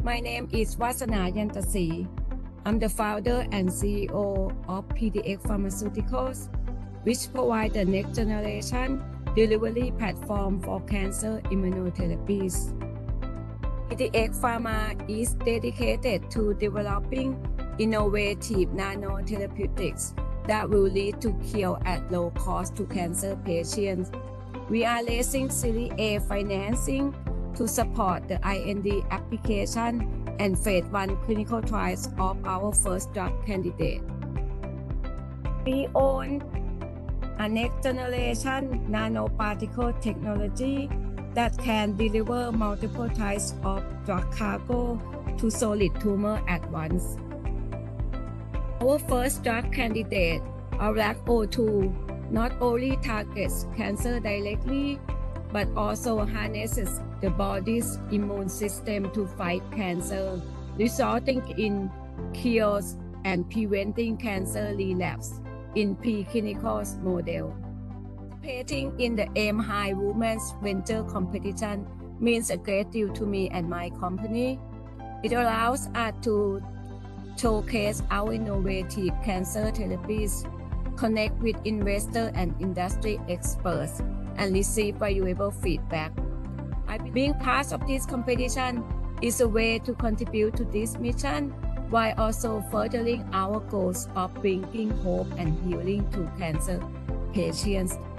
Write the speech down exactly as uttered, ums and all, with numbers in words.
My name is Wasana Yantasi. I'm the founder and C E O of P D X Pharmaceuticals, which provide the next generation delivery platform for cancer immunotherapies. P D X Pharma is dedicated to developing innovative nanotherapeutics that will lead to cure at low cost to cancer patients. We are raising Series A financing to support the I N D application and phase one clinical trials of our first drug candidate. We own a next generation nanoparticle technology that can deliver multiple types of drug cargo to solid tumor at once. Our first drug candidate, O R A C zero two, not only targets cancer directly, but also harnesses the body's immune system to fight cancer, resulting in cures and preventing cancer relapse in preclinical model. Participating in the Aim High Women's Venture Competition means a great deal to me and my company. It allows us to showcase our innovative cancer therapies, connect with investors and industry experts, and receive valuable feedback. I believe being part of this competition is a way to contribute to this mission while also furthering our goals of bringing hope and healing to cancer patients